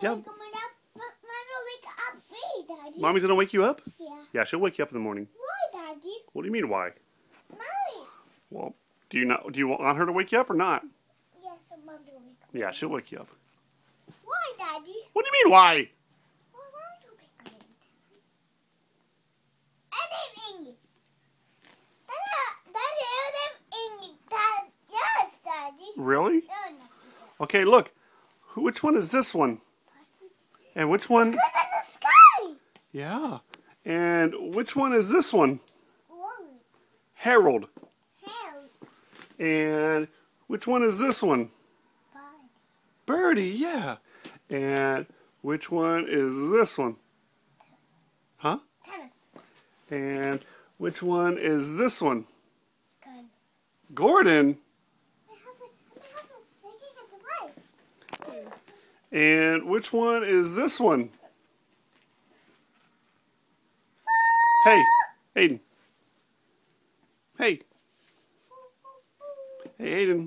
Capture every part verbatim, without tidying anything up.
Yeah. Coming up, but Mom's wake up me, Daddy. Mommy's gonna wake you up? Yeah. Yeah, she'll wake you up in the morning. Why, Daddy? What do you mean, why? Mommy. Well, do you not? Do you want her to wake you up or not? Yes, I'm going to wake up. Yeah, she'll wake you up. Why, Daddy? What do you mean, why? Why won't you wake up? Anything. Daddy, anything. Dad, yes, Daddy. Really? No, no. Okay, look. Who- Which one is this one? And which one? It's in the sky. Yeah. And which one is this one? Whoa. Harold. Hell. And which one is this one? Bye. Birdie, yeah. And which one is this one? Huh? Tennis. And which one is this one? Gun. Gordon. I have it. I have it. I can't get away. And which one is this one? Hey, Aidan. Hey. Hey, Aidan.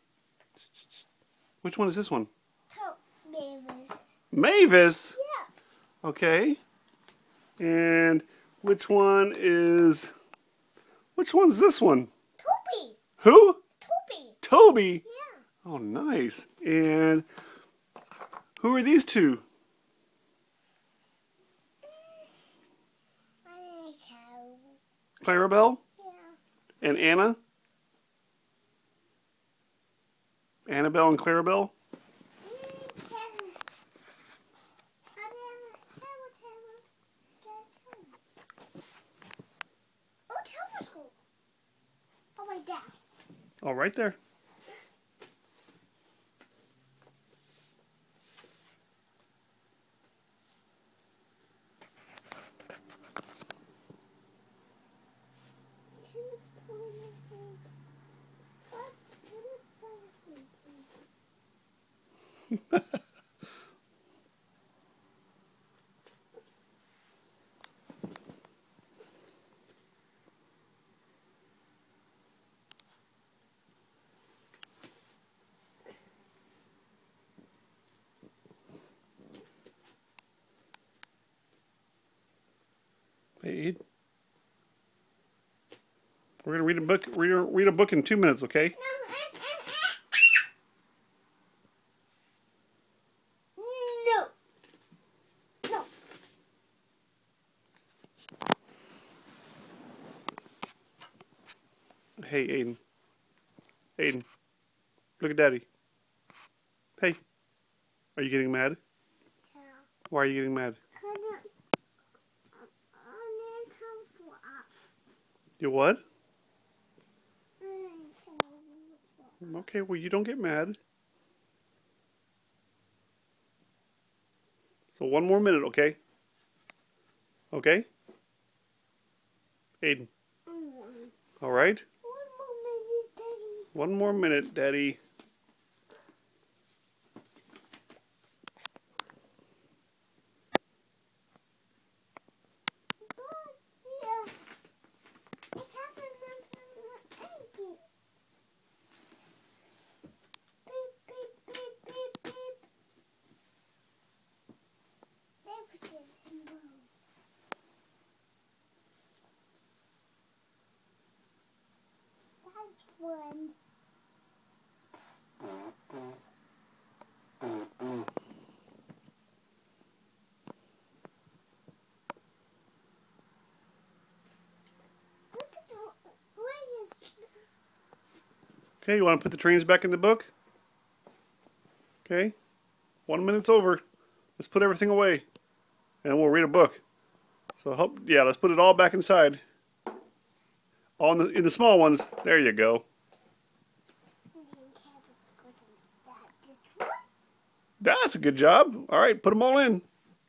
Which one is this one? Top Mavis. Mavis. Yeah. Okay. And which one is... Which one's this one? Toby. Who? Toby. Toby. Yeah. Oh, nice. And who are these two? I like how. Clarabelle Yeah. and Anna? Annabelle and Clarabelle? Oh, right there. Hey, Ed. We're gonna read a book. Read a, read a book in two minutes, okay? No. No. Hey, Aidan. Aidan, look at Daddy. Hey, are you getting mad? Yeah. Why are you getting mad? You what? Okay, well, you don't get mad. So one more minute, okay? Okay? Aidan. All right? One more minute, Daddy. One. Okay, you want to put the trains back in the book? Okay. One minute's over. Let's put everything away. And we'll read a book. So, hope, yeah, let's put it all back inside. All in the, in the small ones. There you go. That's a good job. All right, put them all in.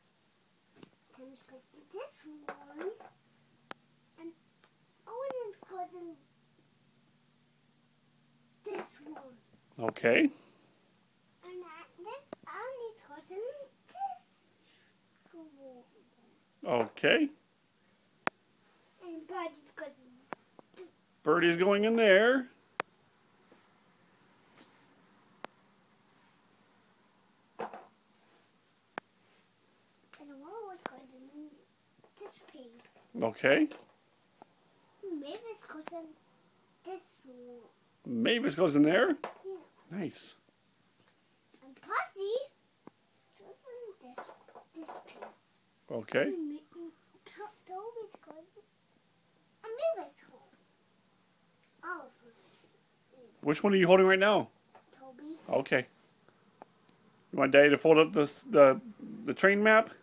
Okay. And this only goes in this one. Okay. And Birdie's goes in. Birdie's going in there. Okay. Mavis goes in this room. Mavis goes in there. Yeah. Nice. And Pussy goes in this this piece. Okay. And Toby's goes in Mavis home. Oh. Which one are you holding right now? Toby. Okay. You want Daddy to fold up the the the train map?